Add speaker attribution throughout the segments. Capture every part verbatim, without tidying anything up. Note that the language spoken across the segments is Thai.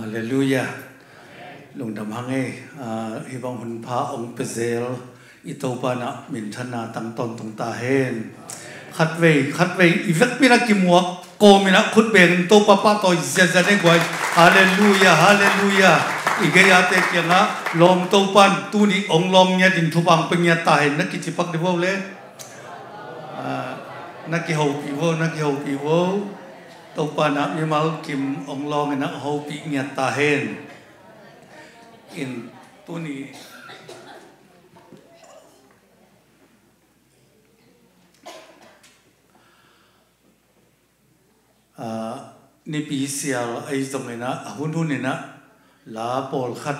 Speaker 1: Hallelujah. Lung đam hang e hi bang hun pha ong pezel itopa na min thana tang ton tung ta hen khat ve khat ve ivek pina kimwa ko mina khut beng to papa to zia zia ne goi hallelujah hallelujah igaya te kyanga lom to pan tu ni ong lom nya din thu bang penya ta hen na ki chipak de wo le na ki ho pi wo na ki ho pi wo to pa na mi mal kim ong long na ho pi nya ta hen in tu ni ni pi sial ai zong na hun hun na la pol khat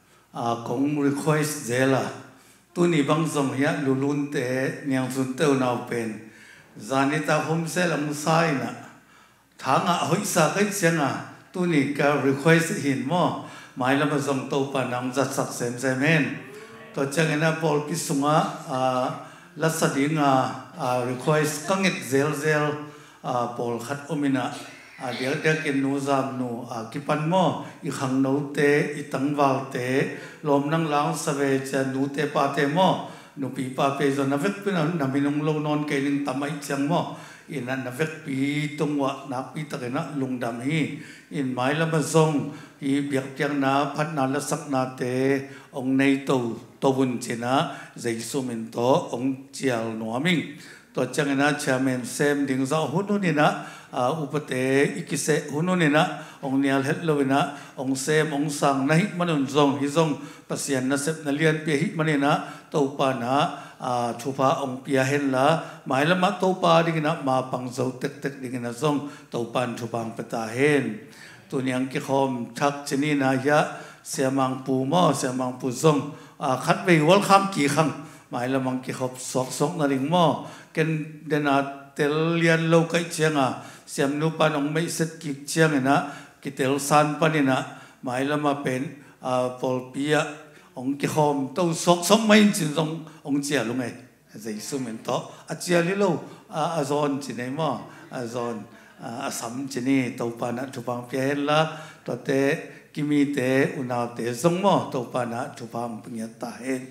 Speaker 1: a kong request zela tu ni bang zong ya lulun te nyang sun te nau pen zanita hom sel am sai na thanga hoi sa kai chenga tu ni ka request hin mo mai la ma zong to pa nam zat sak sem sem hen to chang na pol ki sunga a la sadinga a request kanget zel zel a pol khat omina a dia dia ken nu zam nu a kipan mo i khang no te i tang wal te lom nang lang save cha nu te pa te mo nu pi pa pe zo na vek pe na minong lo non ke ning tamai chang mo in na vek pi tungwa na pi ta na lungdam hi in mai la ma zong i biak piang na phat na la sak na te ong nei to to bun chena jaisu min to ong chial no aming to chang na chairman sem ding za hunu ni na upate ikise hunu ni na ong nial het lo na ong sem ong sang na hi manun zong hi zong pasian na sep na lian pe hi manina to pa na thu pa ong pia hen la mai la ma to pa ding na ma pang zo tek tek ding na zong to pan thu pang pata hen tu niang ki khom thak chini na ya siamang pu mo siamang pu zong khat ve welcome ki khang mai la mang ki khop sok sok na ring mo ken dena tel lian lo kai chenga siam nu pan ong mai set ki cheng na ki tel san panina mai la ma pen pol pia ong ki khom to sok sok mai chin zong ong chia lu ngai zai su men to a chia li lo a zon chi nei mo a zon a sam chi ni to pa na thu pang pia la to te kimi te una te zong mo to pa na thu pang pnya ta hen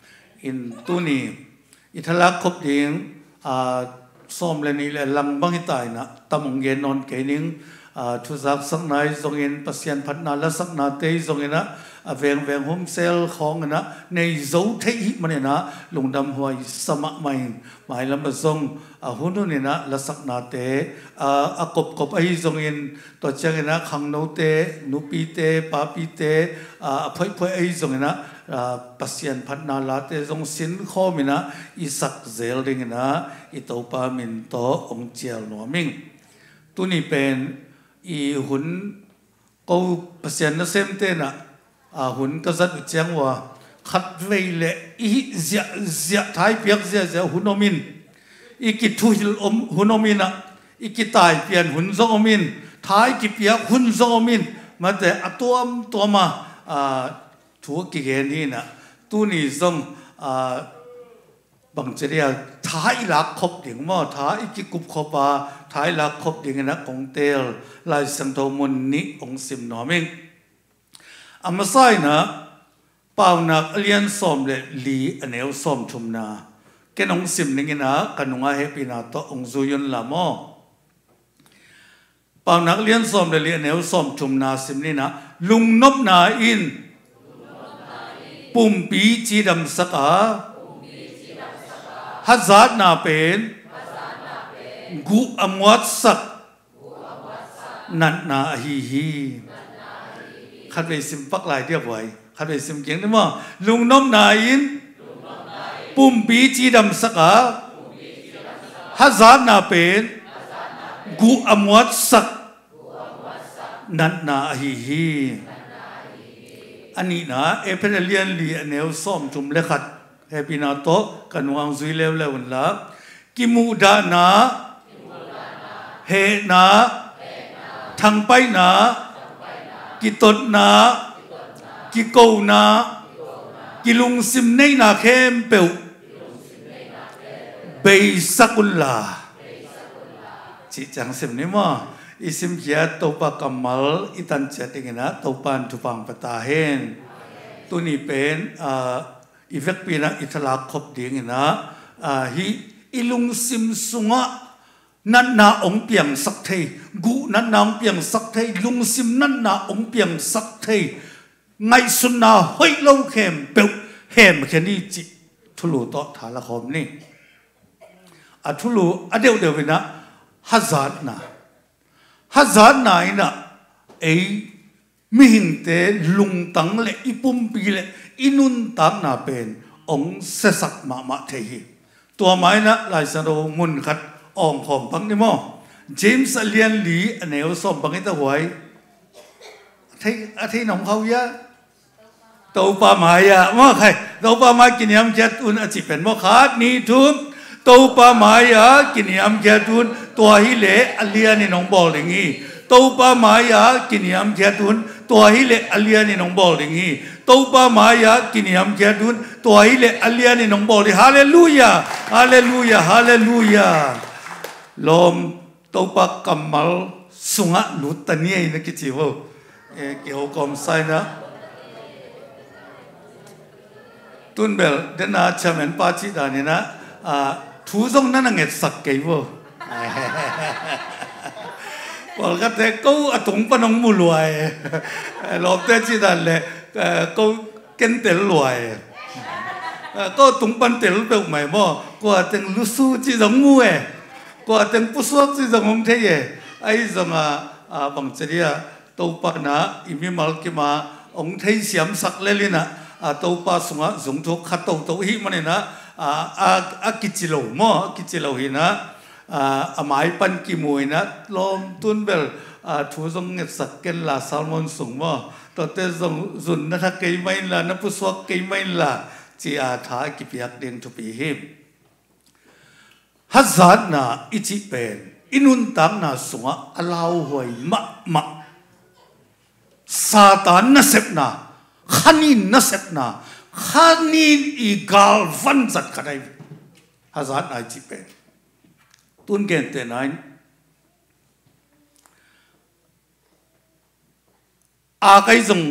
Speaker 1: in tu ni ithala khop ding a som le ni le lang bang tai na tamong gen non ke ning thu zak sang nai zong in pasian phat na la sak na te zong ina a veng veng hom sel khong na nei zo thei hi mane na lungdam hoi sama mai mai lam zong a hunu ni na la sak na te a kop kop ai zong in to chang na khang no te nu pi te pa pi te a phoi phoi ai zong ina pasian phat na la te zong sin kho mi na i sak zel ding na i to pa min to ong chial no ming tu ni pen i hun ko pasian na sem te na a hun ka zat chang wa khat vei le i zia zia thai piak zia zia hunomin i ki thu hil om hunomina i ki tai pian hun zong omin thai ki piak hun zong omin ma te atuam toma a thu ki ge ni na tu ni zong a bang cheria thai la khop ding mo thai ki kup khopa thai la khop ding na kong tel lai sang tho mun ni ong sim no ming amasai na pau na alian som le li anel som thum na kenong sim ning na kanunga happy na to ong zuyun la mo pau na alian som le li anel som thum na sim ni na lung nop na in pum pi chi dam saka hazat na pen gu amwat sak nat na hi hi khát về sim bắc lại tiếp vậy khát về sim tiếng đúng không lung nôm nai pum pi chi đầm sắc à hazard na pen gu amwat sak nat na hi hi ani na epelian li anel som tum le khat happy na to kanwang zui lew lew la kimuda na he na thang pai na ki tot na ki câu na ki lung sim nei na khem peu bei sakul la chỉ chẳng sim ni mo isim kia topa kamal itan chatting na topan tupang patahin tuni pen ivek pina itala khop ding na hi ilung sim sunga nan na ong piang sak thei gu nan na ong piang sak thei lung sim nan na ong piang sak thei ngai sun na hoi lo khem pe hem khani chi thulu to thala khom ni a thulu adeu deu na hazat na hazat na ina ei mi hing te lung tang le ipum pi le inun tak na pen ong se sak ma ma thei hi tua mai na lai sa do mun khat ong khom bang ni mo James Alian Lee aneu som bang ita huai thei a thei nong khau ya tàu pa mai ya mo khai tàu pa mai kiniam chat un a chi pen mo khat ni thum tàu pa mai ya kiniam chat un tua hi le alian ni nong bol lingi tàu pa mai ya kiniam chat un tua hi le alian ni nong bol lingi tàu pa mai ya kiniam chat un tua hi le alian ni nong bol hallelujah hallelujah hallelujah lom tàu pa kamal sunga lut tani na ki chi wo e ke ho kom sai na tun bel dena chamen pa chi da ni na a thu song na nget sak ke wo pol ka te ko atung panong mu luai lo te chi da le ko ken tel luai ko tung pan tel pe mai mo ko teng lu su chi dong mu e ko teng pu suak chi dong hom the ye ai zong a bang cheria to pa na imi mal ki ma ong thei siam sak le lina a to pa sunga zung tho khat to to hi mane na a a kichilo mo kichilo hi na a mai pan ki moi na lom tun bel a thu zong nget sak ken la salmon sung mo to te zong zun na tha kei mai la na pu suak kei mai la chi a tha ki piak ding thu pi hi hazat na ichi pen inun tam na sunga alau hoi ma ma satan na sep na khanin na sep na khanin i gal van zat kadai hazat na ichi pen tun gen te nine a kai zong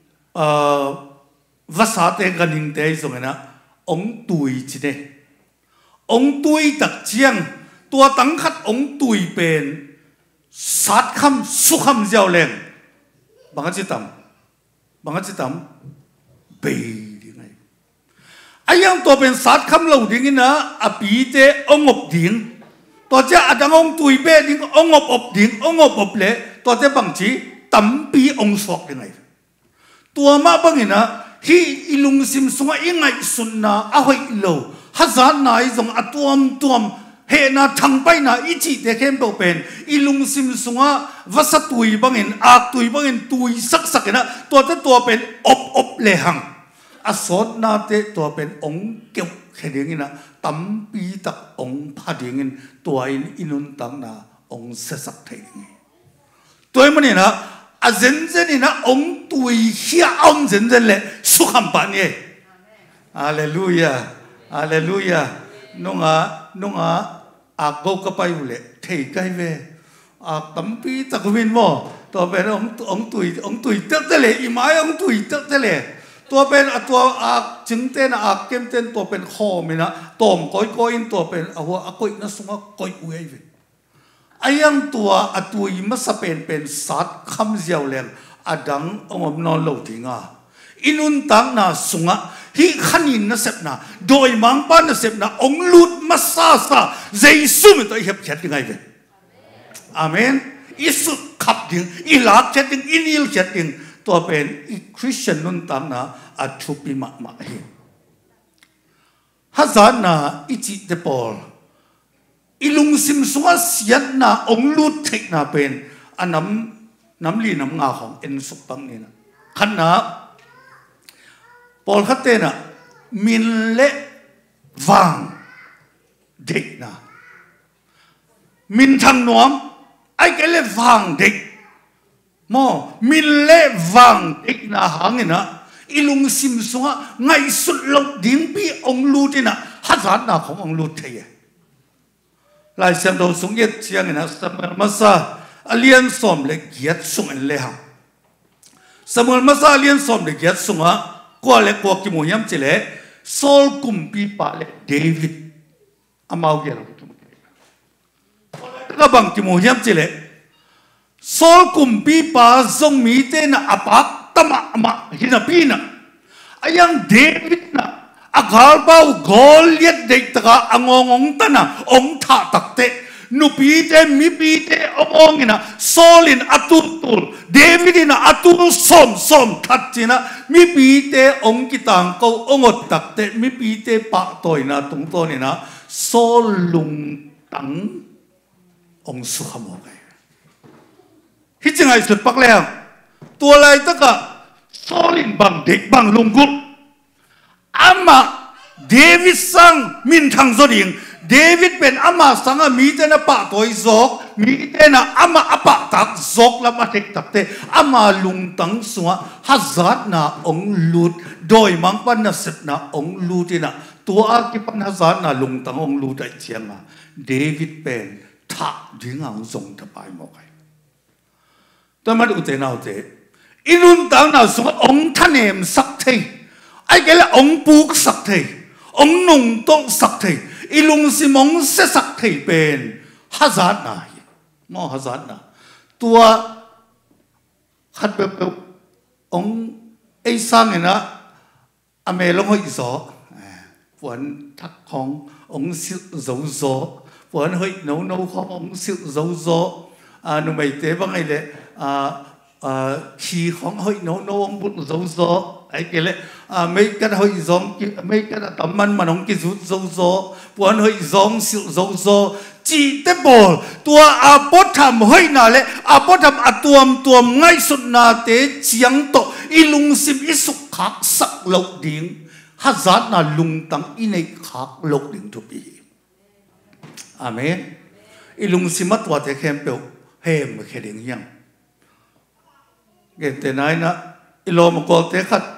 Speaker 1: vasa te ganing te zong na ong tui chi de ong tui tak chiang tua tang khat ong tui pen sát kham su kham giàu leng bằng cái tầm bằng cái tầm bì đi ngay ai yang tua pen sát kham lâu đi na à bì te ong ngọc điên tua cha adang ong tui pe đi ong ngọc op điên ong ngọc op lệ tua cha bằng chỉ tầm bì ong suak đi ngay tua ma bằng na hi ilung sim sunga ingai sunna a hoi lo hazan nai zong atuam tuam he na thang pai na ichi te khem to pen ilung sim sunga vasa tui bangin ak tui bangin tui sak sak na to te to pen op op le hang asot na te to pen ong keu kheding na tam pi tak ong phading in to in inun tang na ong se sak thei toy mani na a zen zen na ong tui hia ong zen zen le su kham pa ni hallelujah hallelujah nunga nunga a go ka pai ule thei kai ve a tampi tak win mo to ben ong ong tui ong tui tek te le i mai ong tui tek te le to ben a to a ching ten a kem ten to ben kho mi na tom koi koi in to ben a ho a koi na sunga koi ue ve ayang tua a tui ma sa pen pen sat kham ziaw leng adang ong non lo tinga inun tang na sunga hi khanin na sep na doi mang pa na sep na ong lut masasa jesu mi to hep chat ngai ve amen isu khap ding ilak chat ding inil chat ding to pen i christian nun tam na a thupi ma ma hi hazan na ichi de pol ilung sim sunga sian na ong lut thek na pen anam nam li nam nga khong en suk pang ni na khan na Paul khát tên à min lệ vàng địch na min thằng nuông ai cái lệ vàng địch mo min lệ vàng địch na hàng na ilung sim sunga ngay sut lâu điên bi ông lu đi na hát gián na không ông lu thế lại xem đầu súng yết chiang na samar masa alien som le giat sung en le hang Samuel masa alien som le giat sunga kwa le kwa ki mo yam chile Saul kumpi pa le David amau ge ka bang ki mo yam chile Saul kumpi pa zong mi te na apak tama ma hina pina ayang David na agal bau Goliath de taka angongong tana ong tha takte nupi te mi pi te ong ina Saulin atutul David ina atul som som thatina mi pi te ong kitang ko ongot takte mi pi te pa toina tung tonina Saul lung tang ong sukhamo kai hi chingai sut pak le tua lai taka Saulin bang dek bang lunggut ama David sang min thang zoding David pen ama sanga mi te na pa toy zok mi te na ama apa tak zok la ma tek tak te ama lung tang suwa hazat na ong lut doi mang pan na sep na ong lutina tua ki pan hazat na lung tang ong lut ai chianga David pen tha ding ang zong ta pai mo kai ta ma u te na u te inun tang na suwa ong thanem sak thei ai cái là ông buộc sắc thầy ông nung tông sắc thầy ilung si mong se sắc thầy bên hazard na mo hazard na tua khát bèo bèo ông ấy sang này na ame long hơi gió vẫn thắc khong ông siêu dấu gió vẫn hơi nấu nấu khong ông siêu dấu gió à nụ mày tế bằng ấy lệ à à khi khong hơi nấu nấu ông bút dấu gió ai cái lệ à mấy cái hơi giống mấy cái tấm man mà nó cái rút dấu gió buồn hơi giống siêu dấu gió chỉ tế bol tua à bớt tham hơi nào lệ à bớt tham à tuam tuam ngay sụt na tế chiang to ilung sim isuk khắc sắc lộc điên hazard na lung tăng inay khắc lộc điên thu bi amen ilung sim mất tua tế khem bèo hem khe điên yang cái tên này na ilom có tế khát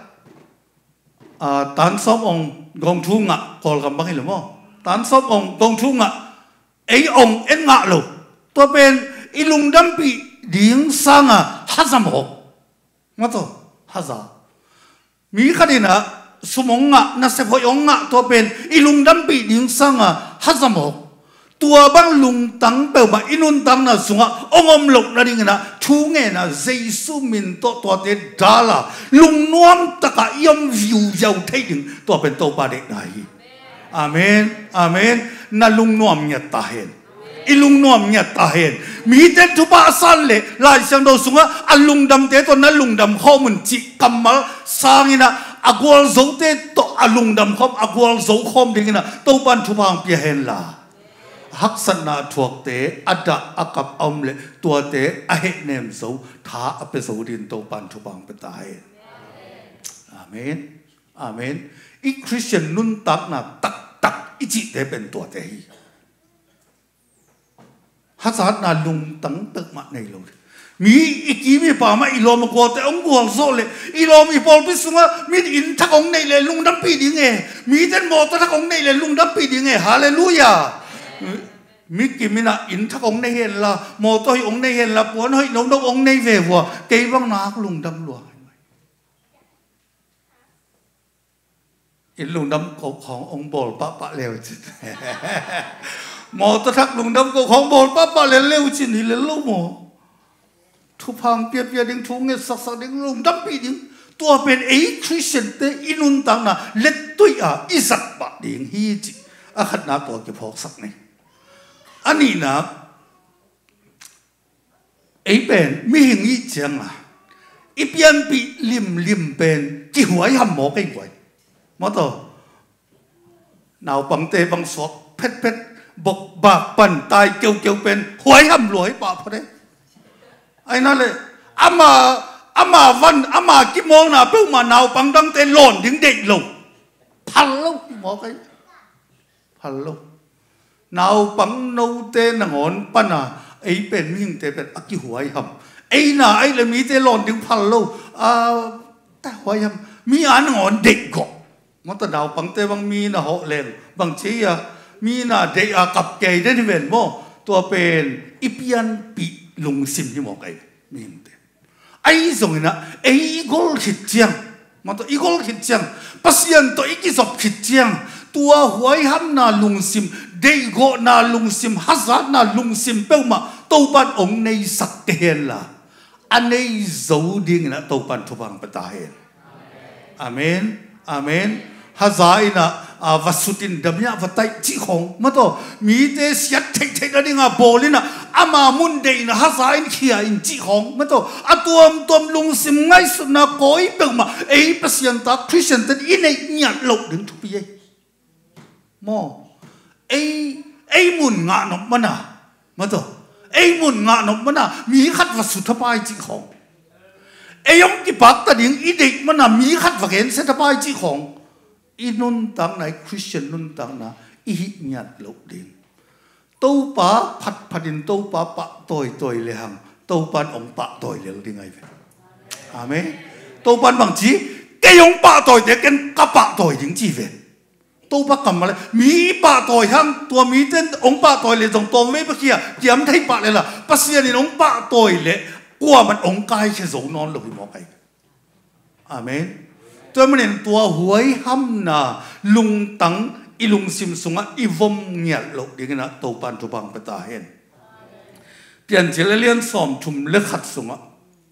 Speaker 1: à tán xóm ông gong thu ngạ còn cầm bằng gì không tán xóm ông gong thu ngạ ấy ông ấy ngạ luôn tôi bên ilung đâm bị điên sang à hát ra một ngắt thôi hát ra mỹ cái này nè số mong ngạ na sẽ phải ông ngạ tôi bên ilung đâm bị điên sang à hát ra một tua bang lung tang bèo mà inun tang na sunga ông om lộc na ding na thu nghe na Giêsu min to to te dala lung nuam taka yam view giàu thấy ding to bên to ba dek nai amen amen na lung nuam nya ta hen ilung nuam nya ta hen mi te thu ba san le lai sang do sunga alung dam te to na lung dam kho mun chi kamal sangina agwal zo te to alung dam khom agwal zo khom ding na to ban thu bang pi hen la hắc sanh na thuộc tế ada akap om le tua tế ahe nem dấu thá ape dấu din to pan thu bang petai amen amen i Christian nun tak na tak tak ichi te ben tua te hi hazat na lung tang tak ma nei lo mi iki mi pa ma ilom ko te ong buang zo le ilom i pol pisunga mi in thak ong nei le lung dam pi ding e mi ten mo ta thak ong nei le lung dam pi ding e hallelujah mi kim mi na in thắc ông này hiện là mồ tôi ông này hiện là buồn hơi nấu nấu ông này về vừa cây văng nát lùng đâm lùa in lùng đâm cổของông bồ bá bá leo mồ tôi thắc lùng đâm cổของbồ bá bá leo leo chín thì leo lâu mồ thu phang bia bia đinh thu nghe sắc sắc đinh lùng đâm bị đinh tua bên ấy Christian te inun tang na let tui à isat bá đinh hi chi à khát na tua cái phok sắc này anh ấy na ấy bên mi hình ý chăng à ít biên bị lim lim bên chỉ huái hầm mỏ cái quậy mà to nào bằng tê bằng sọt pet pet bọc bạc bàn tay kêu kêu bên huái hầm lối bạc đấy anh nói là ama ama văn ama kim mong nào đâu mà nào bằng đăng tên lòn đứng đệm lồng phăng lâu mỏ cái phăng lâu nào bằng nâu tên là ngón pan à ấy bên mình tên bên aki huay hầm ấy na ấy là mi tên lòn tiếng phật lâu à ta huay hầm mi ăn ngón địch gọ mà ta nào bằng tên bằng mi là họ lên bằng chí à mi là địch à cặp kề đến bên mò tua bên ipian bị ลุงซิมที่หมอกไอ้มีนเตไอ้ส่งนะไอ้กอลขิดเจียงมันตัวอีกอลขิดเจียงปัสยันตัวอีกศพขิดเจียงตัวหวยห้ำนาลุงซิมเดโกนาลุงซิมฮัสซัดนาลุงซิมเป้ามาตัวปันองในสักเห็นละอันในจูดิ่งนะตัวปันทุบังปะตาเห็นอาเมนอาเมนฮัซาอินะอาวัสุตินดำยาวัตัยจิของมาตัวมีเตสยัดเทคเทคนั่นเองอ่ะโบลินะอามามุนเดนะฮัซาอินเขียอินจิของมาตัวอ่ะตัวตัวลุงซิมไงสุดนะโกยเปิลมาเอ้ปัสยันตาคริสเตียนตันอินเนียหลบดึงทุบยัยมอเอ้เอ้มุนงานนมันนะมาตัวเอ้มุนงานนมันนะมีขัดวัสุทบายจิของเอ้ยงกิปักตันยังอีเด็กมันนะมีขัดวักเห็นเสทบายจิของอีนุนตังไหนคริสเตียนนุนตังนะอีหิญาติลบดินตัวป้าพัดพัดินตัวป้าปะต่อยต่อยเลยหังตัวปันองปะต่อยเลยดิ้งไงเว้ยอาเมตัวปันบางทีแกยงปะต่อยเด็กกันกับปะต่อยจริงจีเว้ยตัวป้ากำมาเลยมีปะต่อยหังตัวมีเต้นองปะต่อยเลยตรงตัวไม่เมื่อกี้เกี่ยมไทยปะเลยล่ะปัสยานี่องปะต่อยเลยกลัวมันองกายแค่สงนอนหลบไปมองไปอาเมนตัวมันเห็นตัวหวยห้ำนาลุงตังอีลุงซิมสุงะอีวมเงียหลบดีกันนะตัวปันทุบังปะตาเห็นเปลี่ยนเจริญเลียนสอมชุมเลือขัดสุงะ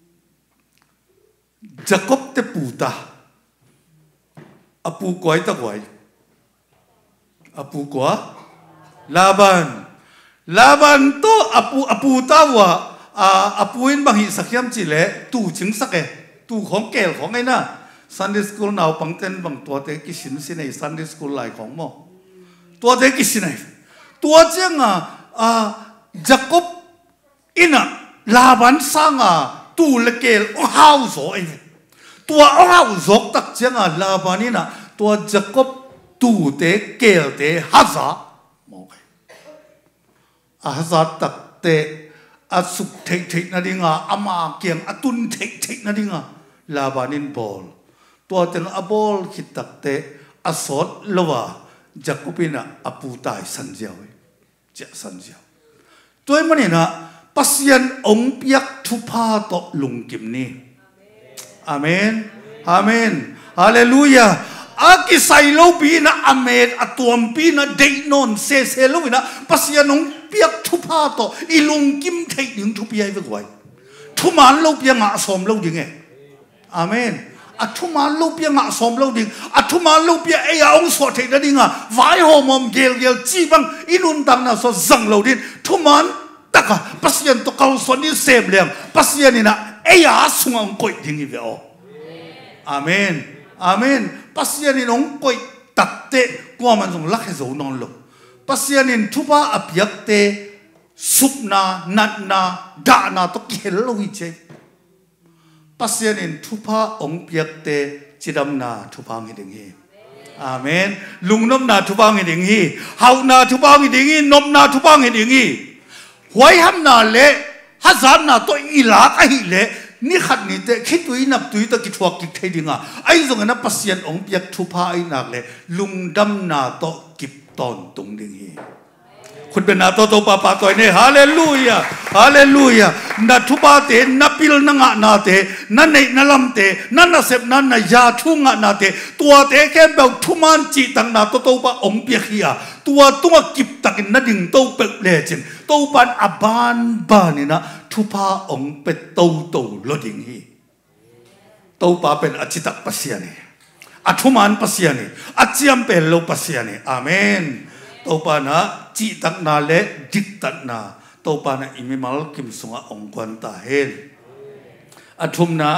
Speaker 1: จะกบเตปูตาอปูกวยตะกวยอปูกว่าลาบันลาบันโตอปูอปูตาวะอปูอินบางหิสักยามจิเลตู่จึงสักเอตู่ของแก่ของไอ้น่ะSunday school นาวปังเต้นบางตัวเด็กกิสินสิใน Sunday school หลายของมอตัวเด็กกิสินในตัวเจ้าอ่ะอ่าจักรบอินะลาบันสังอ่ะตูเล็กเกลอ้าวโซ่ไอ้ตัวอ้าวโซ่ตักเจ้าอ่ะลาบันนี่นะตัวจักรบตูเด็กเกลเด็กฮัซามองไปฮัซาตักเตะอาสุกเทคเทคนั่นเองอ่ะอามาเกียงอาตุนเทคเทคนั่นเองอ่ะลาบันินบอลตัวเต็งอบอลคิดตักเตะอสอดลวะจักกุปินะอปูตายสันเจียวเจ้าสันเจียวตัวมันนี่นะปัสยันองเปียกทุพาตอลุงกิมนี่อาเมนอาเมนฮาเลลูยาอากิไซโลปีนะอเมนอตัวมปีนะเดนอนเซเซโลปีนะปัสยันองเปียกทุพาตออีลุงกิมเทยดึงทุพยายไปกว่าทุมันโลเปียงอาสมโลดิงเออาเมนอัทุมาลูเปียงะสมลูดิ่งอัทุมาลูเปียเอียองสวดเทนดิ่งอ่ะไว้หอมอมเกลเกลจีบังอินุนตังน่ะสวดจังลูดิ่งทุมันตักอ่ะปัสยันตกเขาสวดนี่เสพเลี้ยงปัสยันนี่นะเอียสุงองกุยดิ่งอีเวออาเมนอาเมนปัสยันนี่องกุยตักเตะกว่ามันส่งลักให้สูนอนลูปัสยันนี่ทุบะอภิยักเตสุกนานัดนาด่านาตกเขลลูวิเจปัสยานินทุพาองเปียกเตจิดำนาทุพางิดิงฮีอาเมนลุงนมนาทุพางิดิงฮีเฮานาทุพางิดิงฮีนมนาทุพางิดิงฮีหวยห้ำนาเละฮัซานนาตัวอีหลากไอเละนี่ขัดนี่เตคิดตุยนับตุยตะกิทวกิทเทดิงอ่ะไอ้ตรงนั้นปัสยานองเปียกทุพาไอนักเละลุงดำนาโตกิบตอนตรงดิงฮีคุณเป็นนาโตโตปาปาตัวนี้ฮาเลลูยาฮาเลลูยานัทุบาเตนับพิลนังนาเตนั่นในนั่นลำเตนั่นน่ะเสพนั่นน่ะยาทุ่งนาเตตัวเตแค่แบบทุมันจีตังนาโตโตปาองเปียขียตัวตัวกิบตักนัดดิ่งโตเปกเลจินโตปันอบานบานี่นะทุพาองเป็ดโตโตลดิ่งฮีโตปาเป็นอจิตักปัสยานีอัทุมันปัสยานีอจิยมเป็นโลปัสยานีอาเมนตัวปานะจีตักนาเละดิกตักนาตัวปานะอิมิมัลกิมสุงะองควันตาเฮนอัทุมนา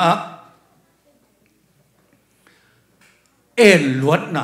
Speaker 1: เอ็นลวดนะ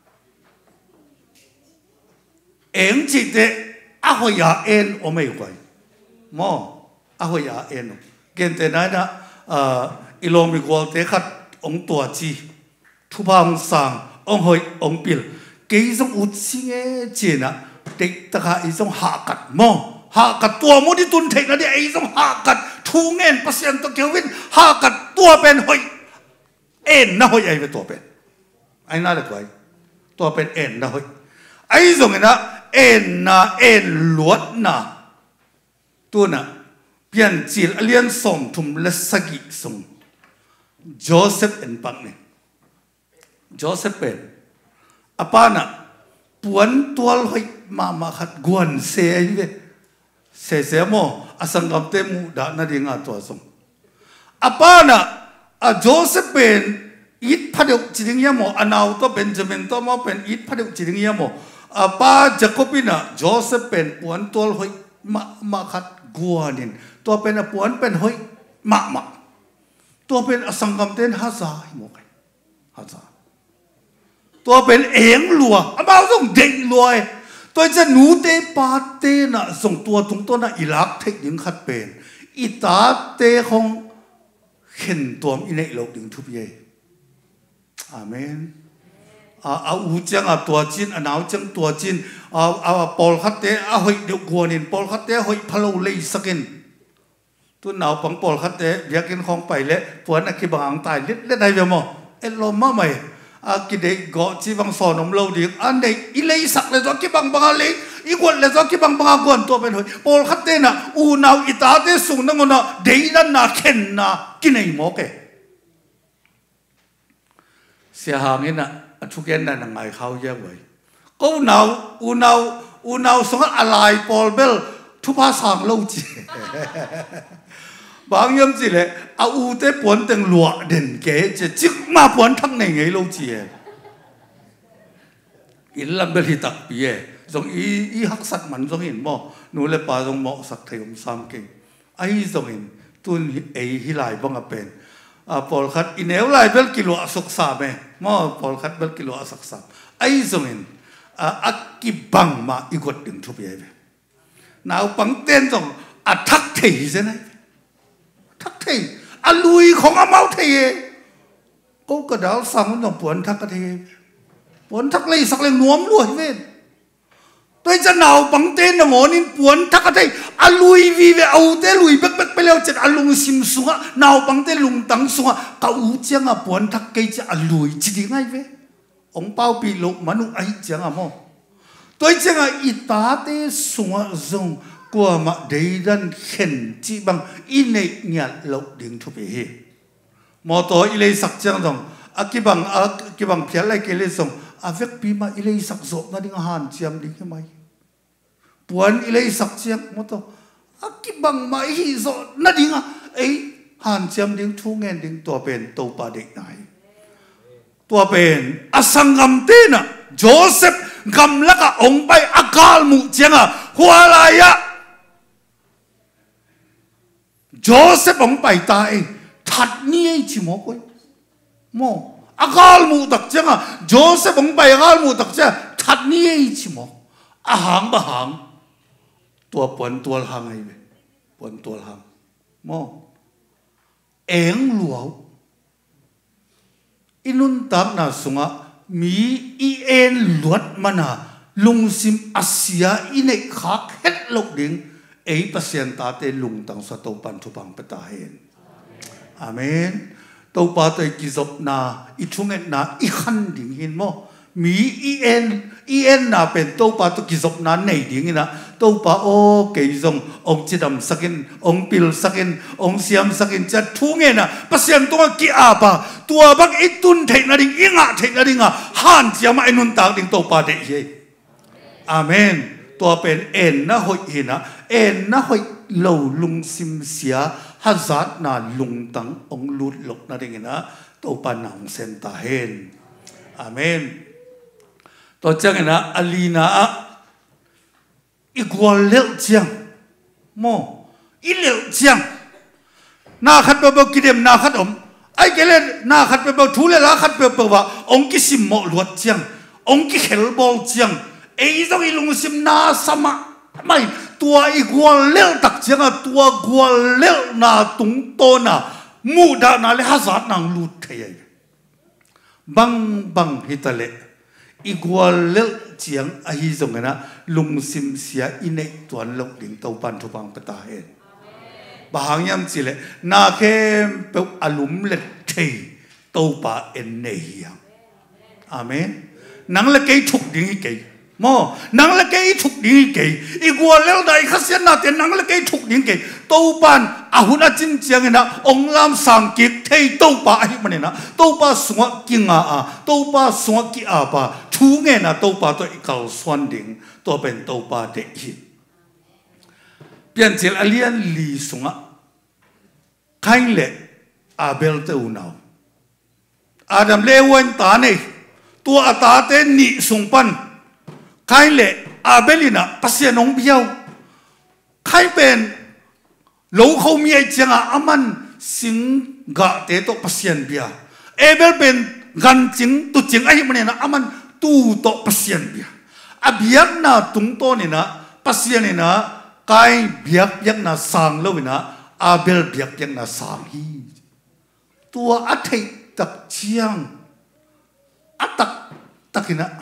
Speaker 1: เอ็งจีเตอะหอยาเอ็นโอไม่ไหวมออะหอยาเอ็นเกณฑ์แต่นั้นนะอิโลมิกวลเตขัดองตัวจีทุบางสังองหอยองปิลกี่种อุชิเงเจนะเด็กตะขาอี种หากัดมอหากัดตัวมุดิตุนเทนะเดียอี种หากัดทูเงินเปอร์เซ็นต์ตัวเกี่ยววินหากัดตัวเป็นหอยเอ็นนะหอยไอ้เป็นตัวเป็นไอ้น่าเด็กไว้ตัวเป็นเอ็นนะหอยไอ้种นะเอ็นนะเอ็นลวดนะตัวน่ะ pian chil alian som thum la sagi sung Joseph en pak ne Joseph pen apana puan tual hoi mama khat guan se ai ve se se mo asangam te mu da na dinga to sung apana a Joseph pen it paduk jiring ya mo anau to Benjamin to mo pen it paduk jiring ya mo apa Jacobina Joseph pen puan tual hoi ma ma khat guanin to pen a puan pen hoi ma ma to pen asangam ten haza mo kai haza to pen eng lua amao dong dei loi tôiจะหนูเตปาเตน่ะส่งตัวตรงตัวน่ะอิลักเทคยิงขัดเป็นอิตาเตคงเห็นตัวอินเนโลกดึงทุบเย่อาเมนอาอาอูจังอาตัวจินอาหนาวจังตัวจินอาอาปอลขัดเตอาหอยเดือดกวนินปอลขัดเตหอยพะโลเลยสักินตัวหนาวปังปอลขัดเตอยากกินของไปเละปวนนักกิบังตายเล็ดเล็ดได้ยังมั้งเอลลมมาไหมอากิเดกอจีบังสอนอมเราดีอันเดอิเลสักเลยตัวกิบังบังอะไรอีกวันเลยตัวกิบังบังกวนตัวเป็นหอยปอลขัดเตน่ะอูนาวอิตาเตสูงนั่งน่ะเดียนน่ะเข็นน่ะกินไอ้หมอแกเสียหางนี่น่ะทุกอย่างนั่นไงเขาเยอะไว้ก็อูนาวอูนาวอูนาวสงอะไรปอลเบลทุกภาษาเราจีบางยามจีเลยเอาอูเตปวนตึงหลวดเด่นเก๋จะจิกมาปวนทั้งในไงเราจีอินลำเบลิตักปีเอตรงอีอีฮักสัตมันตรงอินบ่หนูเลยป่าตรงหมอกสักเทียมซ้ำเก่งไอ้ตรงอินตุนไอ้ฮิไลบังอาเป็นอ่าปอลคัดอินเอวไลเบลกิโลอสุกสาเมม่อปอลคัดเบลกิโลอสุกสาไอ้ตรงอินอ่าอักกิบังมาอีกดดึงทุบเย่หนาวปังเต้นตรงอัทักเทียใช่ไหมทักเทียอาลุยของอาเมาเทียก็กระดาษสั่งมันต้องปวนทักกระเทียปวนทักเลยสักเลยนวมรวยเว้ยตัวจะหนาวปังเต้นนะหมอนี่ปวนทักกระเทียอาลุยวีเวเอาเตลุยเบ๊กเบ๊กไปแล้วจะอาลุงซิมสุงะหนาวปังเต้ลุงตังสุงะกาอูเจียงอ่ะปวนทักเกจะอาลุยจีดีไงเว้ยองเป้าปีโลกมนุษย์ไอเจียงอ่ะหมอตัวเจียงอ่ะอิตาเตสุงะจงกว่ามาเดินเห็นจีบังอินเนียเราดึงทุบเฮมอตัวอิเลยสักจังตรงอากิบังอากิบังเพียรอะไรกิเลสงอาเวกปีมาอิเลยสักโซนั่นดิ่งหันเจียมดิ่งไหมปวนอิเลยสักจังมอตัวอากิบังมาฮิโซนั่นดิ่งอ่ะไอหันเจียมดิ่งทุ่งเงินดิ่งตัวเป็นตัวปาเด็กไหนตัวเป็นอสังกัมเตน่ะโจเซฟกำลังองไปอากาลมุจังอ่ะหัวลายะโจเซฟองไปตายทัดนี่ไอ้ชิโมกุยโมอากาลมูตักจังอ่ะโจเซฟองไปอากาลมูตักจังทัดนี่ไอ้ชิโมอาหางบะหางตัวปนตัวหางไอ้เว้ปนตัวหางโมเอ็งหลวงอินุนตักน่ะสงะมีอีเอ็นหลวดมันอ่ะลุงซิมอาเซียอินเอกขาเฮ็ดลกดิ่งไอ้เปอร์เซ็นต์ตาเตลุงตังสตปันทุบังปตาเห็นอาเมนตัวปาตัวกิจบนาอีทุ่งเงินนาอีขันดิ่งเห็นมั้ยมีอีเอ็นอีเอ็นนาเป็นตัวปาตัวกิจบนาในดิ่งนะตัวปาโอเกยจงองจิดำสักินองปิลสักินองเสียมสักินจะทุ่งเงินนะเปอร์เซ็นต์ตัวกี่อาปาตัวบักอีตุนเทนาดิ่งอีงะเทนาดิ่งอ่ะหันจะมาไอ้นุนตากดิ่งตัวปาเดียอาเมนตัวเป็นเอ็นนะหอยเห็นนะเอ็นนะหอยเหล่าลุงซิมเสียฮัจัดน่ะลุงตังองลุดหลกนะเองนะตัวปานังเซนตาเห็นอาเมนตัวจังนะอาลีนาอีกว่าเลี้ยวจังโมอีเลี้ยวจังนาขัดเปล่ากิเลมนาขัดอมไอ้เกเลนาขัดเปล่าทุเรศขัดเปล่าว่าองกิสิมโมลวดจังองกิเขลบอลจังไอ้ตรงอีลุงซิมนาสมาไม่ตัวอีกว่าเลี้ยวตักจังอะตัวกว่าเลี้ยวนาตุงโตน่ะมูดานาเลฮัจัดนางลุดเทียบังบังฮิตาเลอีกว่าเลี้ยวเจียงไอ้ตรงนั้นลุงซิมเสียอินเนตัวลกดิ่งตัวปันทุบังปตาเห็นบางยามสิเลนาเข้มเปออลุมเล็ดเทตัวปาเอ็นเนียอาเมนนังเล็กเกยถูกดิ่งเกยโมมอนังละเกยถูกดิ้งเกยอีกัวเลวได้ขัดเสียนาเตนังละเกยถูกดิ้งเกยตัวปันอาหุนจินเจียงนะองลามสังกิเทยตัวปาไอ้มันนะตัวปาสวกกิงอาตัวปาสวกกิอาปาทูเงินะตัวปาตัวอีกเอาสวนดิ้งตัวเป็นตัวปาเด็กเปลี่ยนเจลอเลียนลีสงะใครเละอาเบลเตอุนาวอาดัมเลวันตาเนี่ยตัวอาตาเตนิสงปันใครเละอาเบลินะปัสยานงเบียวใครเป็นโลเขามีไอ้เจ้าอามันสิงกะเตโตปัสยานเบียเอเบลเป็นกันจิงตุจิงไอ้มันเนี่ยนะอามันตูโตปัสยานเบียอาเบียกนะตุงโตเนี่ยนะปัสยานเนี่ยนะใครเบียกยังนะสังเลวินะอาเบลเบียกยังนะสังฮีตัวอัฐิตักเชียงอัตักตักินะ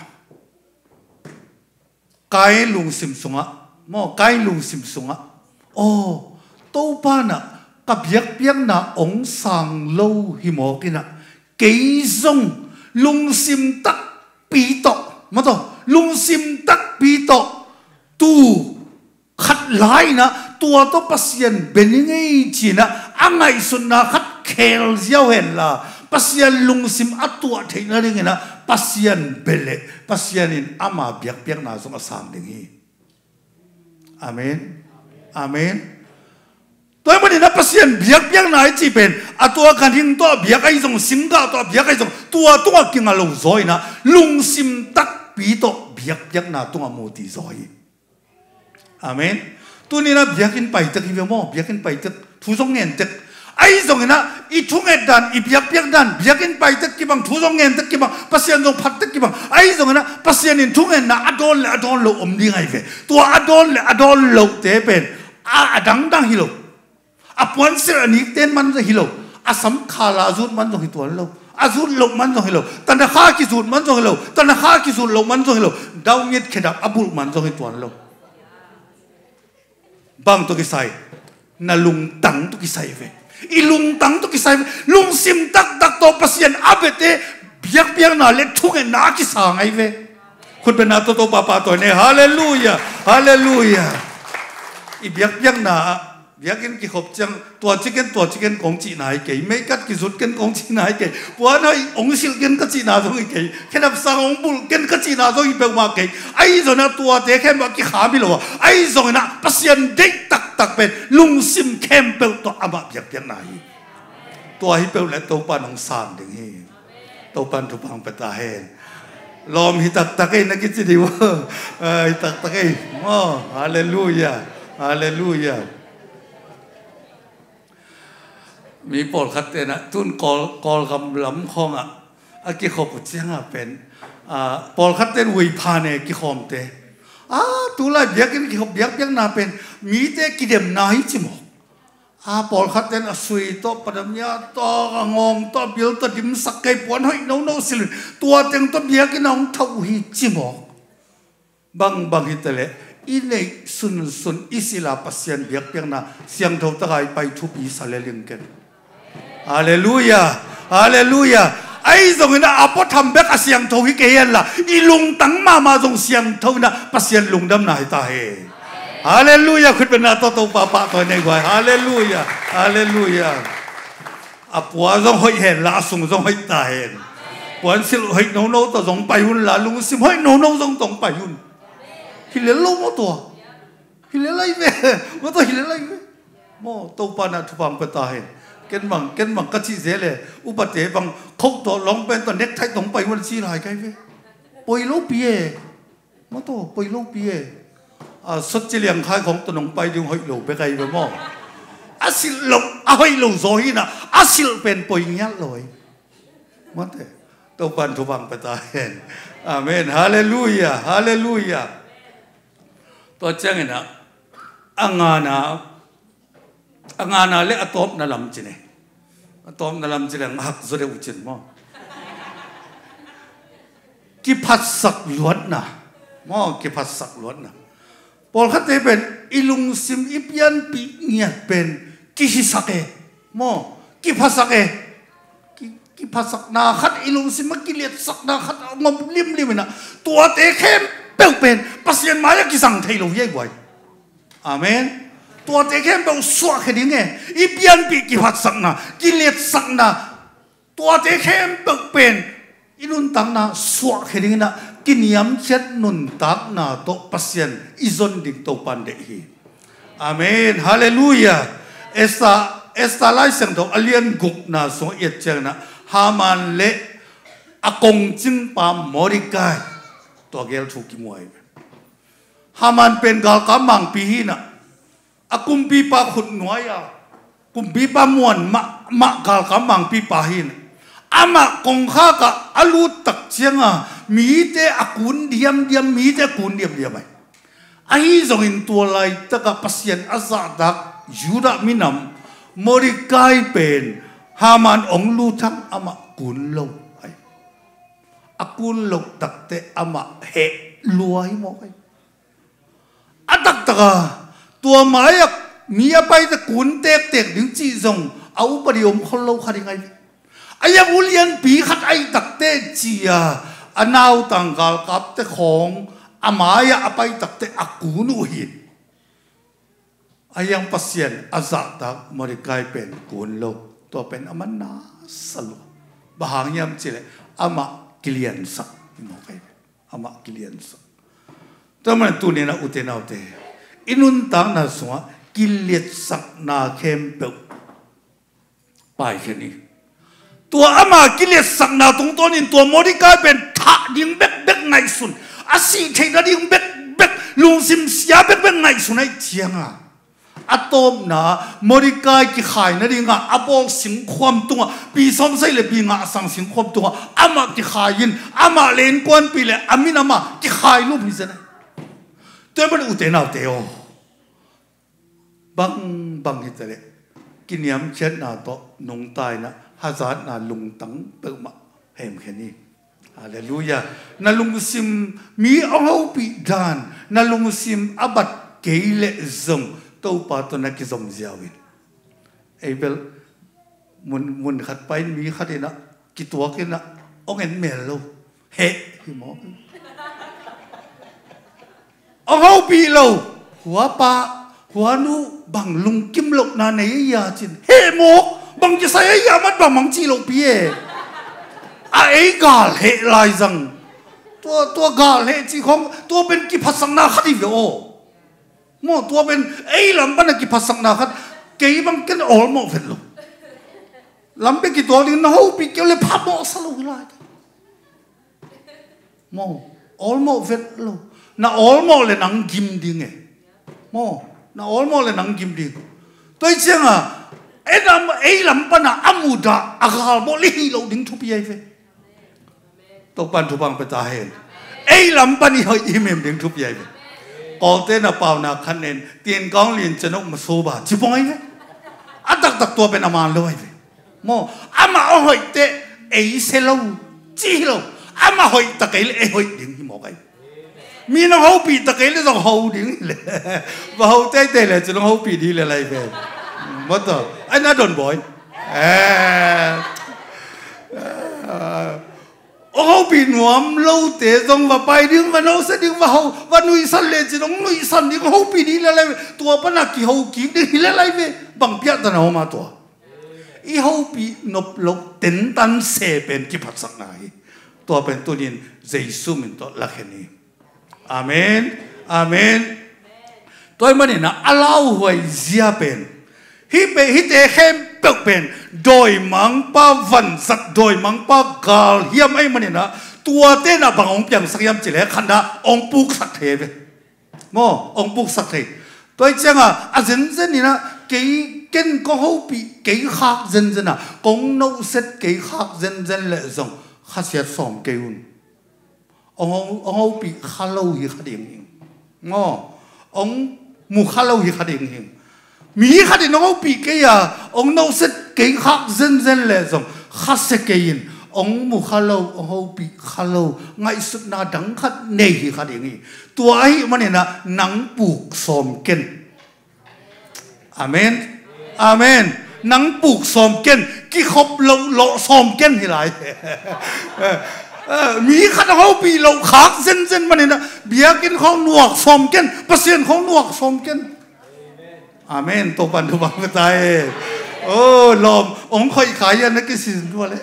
Speaker 1: กายลุงสิมสงะมอกายลุงสิมสงะโอ้ตัวป้านะกับเบียกเบียกนะองสังโลหิมอกินะเกยซงลุงสิมตักปีโตมาต่อลุงสิมตักปีโตตูขัดไล่นะตัวตัวปัสยันเป็นยังไงจีนะอังไงสุนนะขัดเคลเจ้าเห็นละปัสยันลุงสิมอัตัวเทนอะไรเงี้ยนะปัสยันเบลปัสยันินอามาเบียกเบียกนาสงสามดิ่งฮีอาเมนอาเมนตัวมันนี่นะปัสยันเบียกเบียกนาจีเป็นอัตัวกันทิ้งตัวเบียกไอ้ตรงสิงกาตัวเบียกไอ้ตรงตัวตัวกินอะไรซอยนะลุงสิมตักปีโตเบียกเบียกนาตัวโมดีซอยอาเมนตัวนี้นะเบียกินไปตึกฮิวโมเบียกินไปตึกทุสงเงินตึกไอ้ตรงนี้นะอีทุงเงินดันอีเบียกเบียกดันเบียกินไปตึกกี่บังทุสงเงินตึกกี่บังปัสยานตรงพัดตึกกี่บังไอ้ตรงนี้นะปัสยานินทุงเงินนะอดอลเลอดอลโลอมดีไงเฟตัวอดอลเลอดอลโลเตเป็นอาดังดังฮิโลอาปวนเสือนี้เต้นมันจะฮิโลอาสัมคาลาจุดมันจะฮิตัวโลอาจุดโลมันจะฮิโลตันตะข้ากิจุดมันจะฮิโลตันตะข้ากิจุดโลมันจะฮิโลดาวเงียดเขดับอบุลมันจะฮิตัวโลบางตัวกิไซนาลุงตังตัวกิไซเวอีลุงตังตัวกิไซลุงซิมตักตักตัวปัสยันอาเบเตเบียกเบียกนาเล็กทุกเงินนากิสางไอเวคุณเป็นนาตัวตัวปาปาตัวเนี่ยฮาเลลูยาฮาเลลูยาอีเบียกเบียกนาเบียกกันกี่ขบจังตัวจิกันตัวจิกันของจีนายเก๋ไม่กัดกี่สุดกันของจีนายเก๋ปัวน้อยองค์ศิลกันก็จีนาตรงเก๋แค่นับสังองบุลกันก็จีนาตรงอีเปลมาเก๋ไอ้ส่วนนั้นตัวเด็กแค่มากี่ขาไม่รู้ไอ้ส่วนนั้นปัสยันเด็กตักตักเป็นลุงซิมแคมเปลตัวอาบะเบียกเบียกนายตัวฮิเปลและตัวปานองสามดึงฮีตัวปานทุพังเปตาเฮนลอมฮิตักตักเองนักกิจดีวะฮิตักตักเองโอ้ฮาเลลูยาฮาเลลูยามีปอดขัดเตนะทุนกอลกอลกำล้ำคองอ่ะอากิขบเจียงอ่ะเป็นอ่าปอดขัดเตนวิพาเนี่ยกิขอมเตอ่าตุลาเบียกินกิขบเบียกเบียกนาเป็นมีเตกิเดมนาฮิจิโมอ่าปอดขัดเตนสุยโตปดมยาโตงงโตเบียลโตดิมสักไก่ปวนหอยโนโนสิลตัวเต็งโตเบียกินน้องเท่าฮิจิโมบางบางฮิตเลอีเล่สุนสุนอิสิลาปัสยันเบียกเบียกนาเสียงเท่าตะไคไปทุบอีสาเลลิงกันฮาเลลูยาฮาเลลูยาไอ้ตรงนั้นอาปทำเบกเสียงทวีเกียนละอีลุงตั้งมามาตรงเสียงทวีนะปัสยันลุงดำนายตาเฮฮาเลลูยาคุณเป็นนาโตโตปาปาตัวในกว่าฮาเลลูยาฮาเลลูยาอาปัวต้องให้เห็นละสุงต้องให้ตาเห็นปวนสิลให้โนโนตัวต้องไปหุ่นละลุงสิให้โนโนต้องต้องไปหุ่นฮิเลโลมาตัวฮิเลไลเวมาตัวฮิเลไลเวโมตัวปานาทุบังเปตาเฮเกินบังเกินบังก็ชี้เสียเลยอุบัติเหตุบังเขาตัวลงเป็นตัวเน็กไทต้องไปวันชี้ลายกันเว้ยป่วยโรคปีเอมาตัวป่วยโรคปีเออ่าสุดเจริญขายของตัวน้องไปดึงหอยหลูไปไกลไปมั่งอาศิลลงอาหอยหลูโซฮีนะอาศิลเป็นป่วยเงี้ยเลยมาเถอะตัวปันทุบังไปตายเห็นอาเมนฮาเลลูยาฮาเลลูยาตัวเจ้าเนี่ยนะอ่างานะอ่างานาเลอะตอมนาลำจีเนี่ยอะตอมนาลำจีเนี่ยหักสุดเลยอุจินมั้งกิพัดสักล้วนนะมั้งกิพัดสักล้วนนะพอเขาจะเป็นอิลุงซิมอิปยันปีเนี่ยเป็นกิฮิสักเอมั้งกิพัดสักเอกิกิพัดสักนาขัดอิลุงซิมกิเลสสักนาขัดงมลิมลิมนะตัวเตะเข้มเเปลเป็นปัสยันมาอยากกิสังเทโลยัยไว้อาเมนตัวเด็กแค่เปลสวะแค่นี้ไงอีเบียนปีกิพัดสักนะกิเลสสักนะตัวเด็กแค่เปลเป็นอีนุนตังนะสวะแค่นี้นะกินยำเช็ดนุนตักนะโตปัสยันอีซอนดิ่งโตปันเดฮีอาเมนฮาเลลูยาเอสตาเอสตาไลเซนโตอเลียนกุกนะสงเอเจนะฮามันเละอากงจิงปามมอริกายตัวเกลถูกกิมวยฮามันเป็นกาลกำมังปีนะอากุมปีปาขุดหน่วยอะกุมปีปามวนมะมะกาลกำมังปีปาหินอามะกงข้ากะอลูตักเชียงอะมีแต่อากุนเดียมเดียมมีแต่กุนเดียมเดียมไปไอ้ส่งอินตัวไรตะกับปัสยันอาซาดักยูดามินามมอริกายเป็นฮามันองลูทั้งอามะกุนโลไออากุนโลตักเตอามะเฮลวยมอกไออัตักตะกะตัวหมายมีอะไรตะกุนเตกเตกดึงจีซงเอาปริยมคนโลขัดยังไงไอ้ยังอุเลียนปีขัดไอ้ตักเตจีอาอันนาวตังกาลกับเตของอามายะไปตักเตอากุนุหินไอ้ยังปัสยันอาซาตักมริกายเป็นกุนโลตัวเป็นอามันนาสโลบางยามเจเลอามากิเลียนสักมอกไออามากิเลียนสักแต่มันตัวนี้นะอุเทนเอาเตอินุนตังนะสวะกิเลสสักนาเข้มเปลไปแค่นี้ตัวอามากิเลสสักนาตรงตัวนี้ตัวมริกายเป็นท่าดิ่งเบ็กเบ็กไงสุนอาศัยเทนดิ่งเบ็กเบ็กลุงซิมเสียเบ็กเบ็กไงสุนไอเจียงอ่ะอะตอมนะมริกายกิขายนั่นเองอ่ะอาบอกสิงความตัวปีสองใส่เลยปีงาสังสิงความตัวอามากิขายยินอามาเล่นกวนปีเลยอามินามากิขายรูปนี้นะตัวมันอุเทนเอาเตโอบางบางเหตุเลยกินยำเช็ดนาโตนงตายนะฮาซาดนาลุงตังเปิดมาเห็นแค่นี้ฮาเลลูยานาลุงซิมมีเอาปีดานนาลุงซิมอาบัดเกลซงตัวปาตัวนักกิจมเจ้าวินไอ้เบลมุนมุนขัดไปมีขัดนะกิตัวกินนะองเงินเมลโลเฮ้หิมอเอาปีโลหัวปาหัวนูบังลุงกิมลกนาในยาจินเฮ้หมกบังจะใส่ยามันบังมังจีลกพี่เอไอ้กาลเฮลายจังตัวตัวกาลเฮจีของตัวเป็นกิพัสนาคดีโอโมตัวเป็นไอ้ลำบันกิพัสนาคดเกี่ยบังกันออลโมเฟลโลลำเป็นกิตัวนี้น้องปีเกี่ยวเลยพับโมสโลกลายโมออลโมเฟลโลน่าออลโมเลยนังกิมดิ้งเอโมน่าออลโมเลยนังกิมดิ้งตัวเจ้าอ่ะไอ้ลำไอ้ลำปันอ่ะอามุดาอากาลโมลิฮิโลดิ้งทุบยัยเฟตกปันทุบังไปตาเห็นไอ้ลำปันนี่เขาอิมเอ็มดิ้งทุบยัยเฟกอเต้นอ่ะเปล่านะคะแนนเตียนกองเรียนจะนกมาโซบะจิบงไอ้เฟอัตักตักตัวเป็นอามาเลยเฟโมอามาเอาหอยเตะไอ้เซลล์จีโลอามาหอยตะเกียไอ้หอยดิ้งที่หมอกไอ้มีน้องเขาปีตะเกียเลยต้องเขาดิ้งเลยว่าเขาเตะเตะเลยจะน้องเขาปีดีเลยอะไรเฟมดต่อไอ้น่าโดนบ่อยเออโอ้เขาปีนหัวมเล่าเตะตรงว่าไปดิ้งว่าน้องเสดิ้งว่าเขาว่านุยสันเลยจะน้องนุยสันดิ้งเขาปีดีเลยอะไรตัวปนักกี่เขากี่ดิ้งเลยอะไรเฟบังเปียตันเขามาตัวอีเขาปีนบลกเต็นตันเสเป็นกิพัดสักไหนตัวเป็นตัวนี้เจสุมินตัวละแค่นี้อาเมนอาเมนตัวมันนี่นะอัลลอฮฺไว้เสียเป็นฮิเปฮิเตเข้มเปิกเป็นโดยมังป้าวันสักโดยมังป้ากาลเฮียมไอ้มันนี่นะตัวเต้นอะบางองค์เปียงสักยามจิเลขันดาองค์ปุกสักเทไปโมองค์ปุกสักเทตัวเจ้าอ่ะอาเซนเซนนี่นะเกี่ยกินก็เขาปีเกี่ยขักเซนเซนอ่ะกงโนเซตเกี่ยขักเซนเซนเลยส่งข้าเสียสอมเกี่ยวองค์องค์ปีข้าเล่าฮีขัดเองโมองค์มุข้าเล่าฮีขัดเองมีขัดน้องปีเกียองโนเซตเกียขักเซนเซนเลยส่งขัดเสกยินองมุขลาวองปีขลาวไงสุดนาดังขัดเนยขัดอย่างนี้ตัวไอ้มันเนี่ยนะนังปลูกสมเกนอาเมนอาเมนนังปลูกสมเกนกี่ขบโลโลสมเกนที่ไรมีขัดเขาปีเราขาเส้นเส้นมันนี่นะเบียกินเขาหนวกสมกันเปอร์เซ็นต์เขาหนวกสมกันอาเมนตัวปันทุบังก็ตายโอ้ลมองค์คอยขายยันนักสินด้วยเลย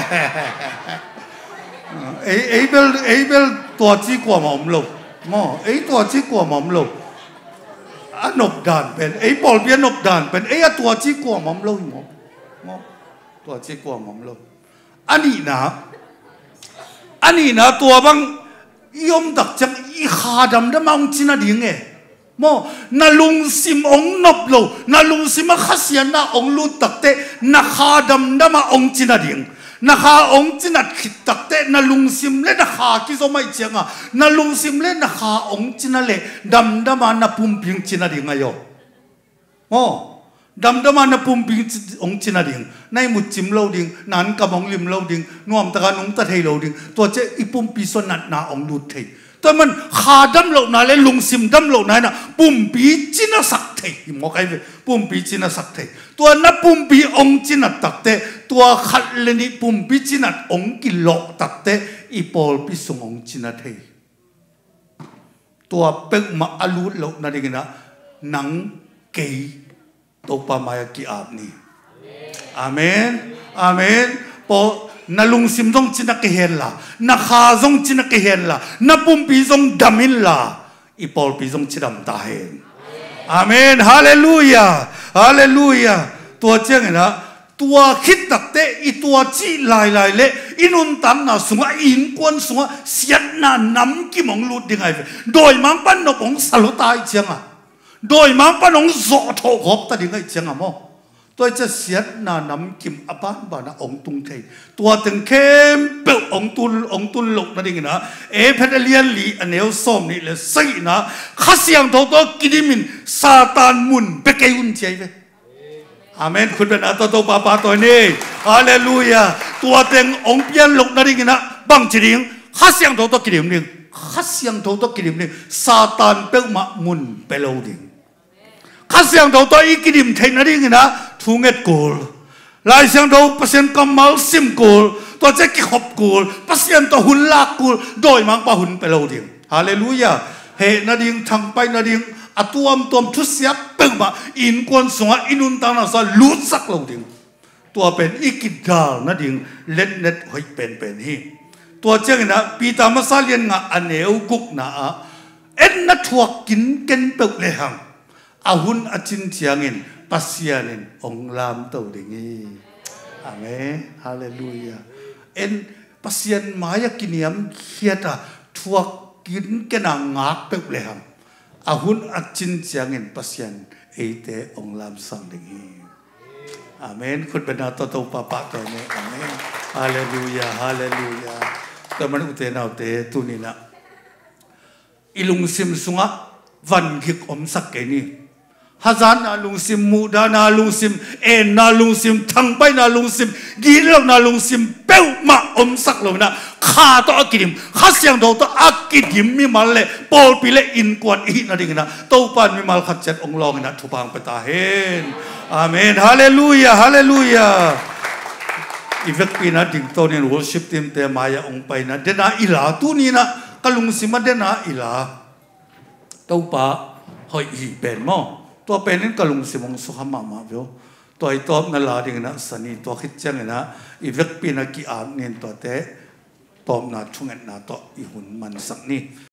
Speaker 1: เอเอเบลเอเบลตัวจีกว่าหม่อมลบมอเอตัวจีกว่าหม่อมลบอันนบด่านเป็นเอปอลเบียนนบด่านเป็นเอตัวจีกว่าหม่อมลบหม่อมตัวจีกว่าหม่อมลบอันนี้นะอันนี้นะตัวบางยมดักจังอีขาดำดำมังจินาดิ่งเอโมนาลุงซิมองนบโลนาลุงซิมขัสยานาองลุตักเตนาขาดำดำมาองจินาดิ่งนาขาองจินาขิดตักเตนาลุงซิมเลนาขาคิโซไม่เจียงอ่ะนาลุงซิมเลนาขาองจินาเลดำดำมานาปุ่มพิงจินาดิ่งอายุโมดำดำมานาปุ่มพิงองจินาดิ่งในมุดจิมโลดิ่งนันกับองลิมโลดิ่งนวมตะการองตะเทยโลดิ่งตัวเจ้อีปุ่มปีสนัดนาองลุดเทยแต่มันขาดำเหล่านั้นเลยลุงซิมดำเหล่านั้นนะปุ่มปีจินสักเทยมองใครไปปุ่มปีจินสักเทยตัวนับปุ่มปีองจินตักเตตัวขัดเลนิปุ่มปีจินองกิโลตักเตอีปอลปีสงองจินเทยตัวเป็กมาอลูดเหล่านั้นเองนะหนังเกยตัวปามายกีอาบนี่อาเมนอาเมนพอนาลุงซิมซงจินักเฮนล่ะนาคาซงจินักเฮนล่ะนาปุ่มปีซงดามินล่ะอีปอลปีซงจิดำตาเฮนอาเมนฮาเลลูยาฮาเลลูยาตัวเจ้าเนี่ยนะตัวคิดตักเตอีตัวจีลายลายเละอินุนตันน่ะสงอินกวนสงเสียน่ะน้ำกิมองลุดยังไงโดยมังปันนกองสลุตายเจียงอ่ะโดยมังปันองโซโถขบตัดยังไงเจียงอ่ะโมตัวจะเสียน่ะน้ำกิมอบ้านบ้านะองตุงเทตัวถึงเข้มเปลองตุลองตุลหลกนั่นเองนะเอเพดเลียนลีอันเอลส้มนี่เลยสินะข้าเสียงตัวตัวกิดิมินซาตานมุนเปกยุนเจยเวอาเมนคุณเป็นอัตโตปาปาตัวนี้ฮาเลลูยาตัวเต็งองเปียนหลกนั่นเองนะบังจีริงข้าเสียงตัวตัวกิดิมินข้าเสียงตัวตัวกิดิมินซาตานเปกมามุนเปโลดิงข้าเสียงตัวตัวอีกิดิมเทนนั่นเองนะทุ่งเอ็ดกูลลายเสียงตัวเปอร์เซ็นต์กำมัลซิมกูลตัวเจ๊กิขบกูลเปอร์เซ็นต์ตัวหุ่นลากกูลโดยมังปะหุ่นเปโลดิงฮาเลลูยาเฮนาดิงทางไปนาดิงอตัวมตัวทุเสียเปิงมาอินกวนสงอินุนตานาซาลุดสักโลดิงตัวเป็นอีกิดาลนาดิงเล็ดเน็ดหอยเป็นเป็นฮีตัวเจ้านะปีตามาซาเลียนงาอันเนวกุกนาเอ็นนัทวกินเกันเปิกเลหังอาหุนอาจินเชียงินปัสยานินองลามตัวดิ่งนี้อาเมนฮาเลลูยาเอ็นปัสยานมายกินยามเขียดทวกินเกันงากเปิกเลหังอาหุนอาจินเชียงินปัสยานเอเตองลามสังดิ่งนี้อาเมนคุณเป็นอาตโตปะปะตัวนี้อาเมนฮาเลลูยาฮาเลลูยาแต่มันอุเทนเอาเตตุนี่นะอิลุงซิมสุงะวันกิกอมสักแกนี่ฮาซานนาลุงซิมมูดานาลุงซิมเอ็นนาลุงซิมทั้งไปนาลุงซิมกีเล่นาลุงซิมเป้ามาอมสักเลยนะข้าตัวอักดิมข้าเสียงตัวตัวอักดิมมีมาเลยปอลปิเลอินกวนอีนั่นเองนะตัวปานมีมาขัดจัดองลองนะทุบางไปตาเห็นอาเมนฮาเลลูยาฮาเลลูยาอีเวกปีนะดิ่งตัวนี้วอร์ชิปทีมเตมายาองไปนะเดน่าอิลาตัวนี้นะกลุงซิมเดน่าอิลาตัวป้าหอยอีเป็นมั้งตัวเป็นนั่นกลุงสิมงสุขมามาเวลตัวไอตัวนั่นลาดิ่งนะสันนิตัวคิดจังนะอีเวกปีนักกีฬาเนี่ยตัวเตะตัวน่าทุ่งเงินน่าตัวอีหุ่นมันสักนี่